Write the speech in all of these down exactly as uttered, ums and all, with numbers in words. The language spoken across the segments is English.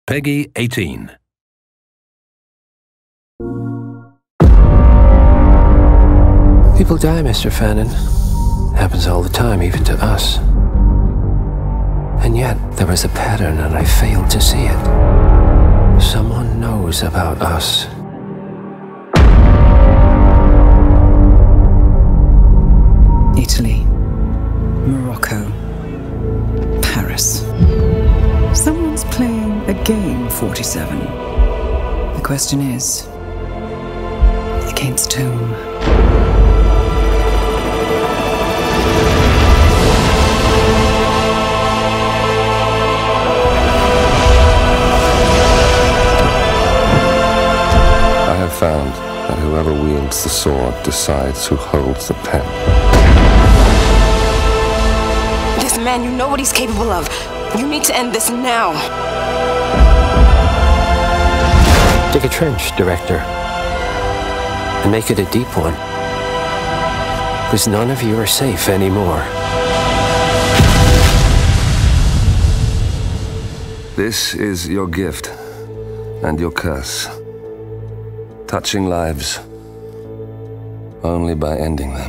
Peggy eighteen. People die, Mister Fannin. Happens all the time, even to us. And yet, there is a pattern and I failed to see it. Someone knows about us. Italy, Morocco, Paris. Someone's playing a game, forty-seven. The question is, against whom? I have found that whoever wields the sword decides who holds the pen. This man, you know what he's capable of. You need to end this now. Dig a trench, Director. And make it a deep one. Because none of you are safe anymore. This is your gift and your curse. Touching lives only by ending them.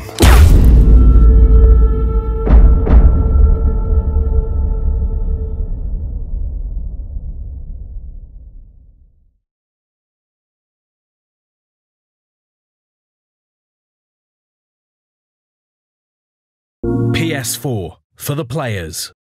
P S four for the players.